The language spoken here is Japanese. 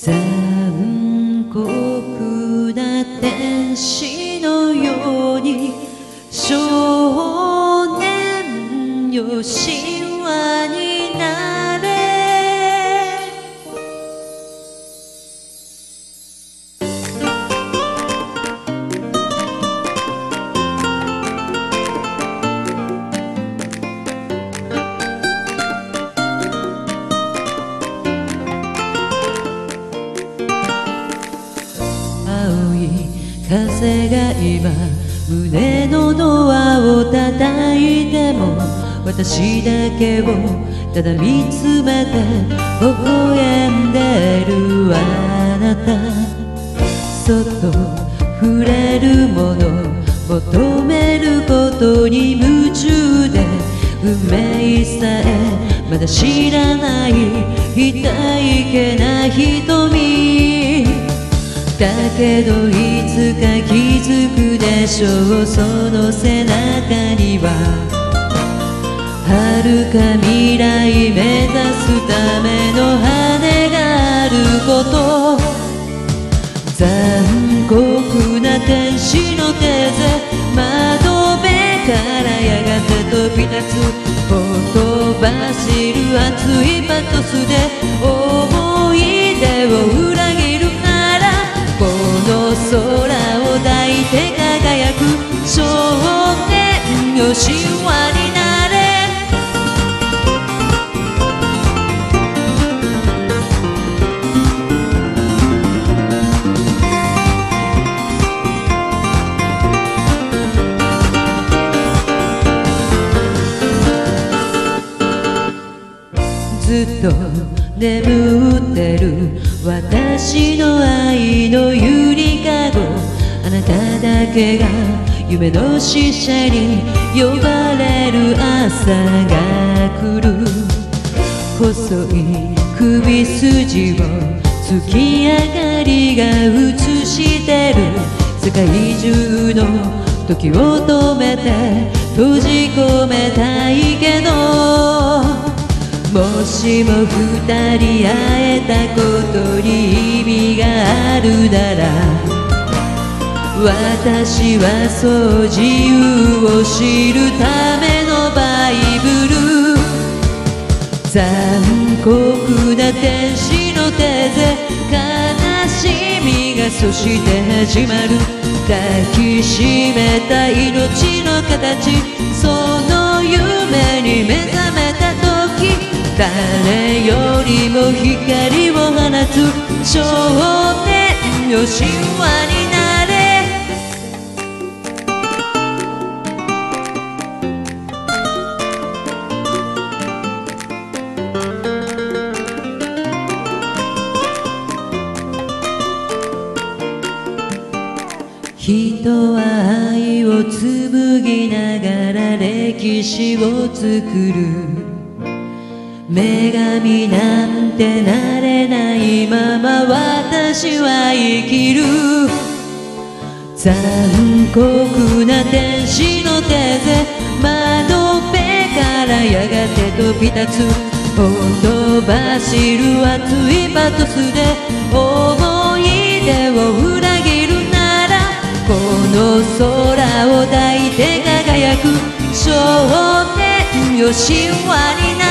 残酷な天使のように少年よ神話になれ。青い風が今胸のドアを叩いても、私だけをただ見つめて微笑んでるあなた。そっと触れるもの求めることに夢中で、運命さえまだ知らない痛いけな瞳だけど、いつか気づくでしょう。その背中には遥か未来目指すための羽があること。残酷な天使の手で窓辺からやがて飛び立つ。ほとばしる熱いパトスで思い出を裏切るなら、この空を抱いて輝く少年よ神話になれ。ずっと眠ってる私の愛のゆりかご、あなただけが夢の使者に呼ばれる朝が来る。細い首筋を月明かりが映してる。世界中の時を止めて閉じ込めたいけど、もしも二人会えたことに意味があるなら、私はそう自由を知るためのバイブル。残酷な天使の手で悲しみがそして始まる。抱きしめた命の形、その夢に目覚めた時、誰よりも光を放つ少年よ神話になれ。人は愛を紡ぎながら歴史を作る。女神なんてなれないまま私は生きる。残酷な天使の手で窓辺からやがて飛び立つ。ほとばしる熱いパトスで思い出を裏切るなら、この空を抱いて輝く少年よ神話になる。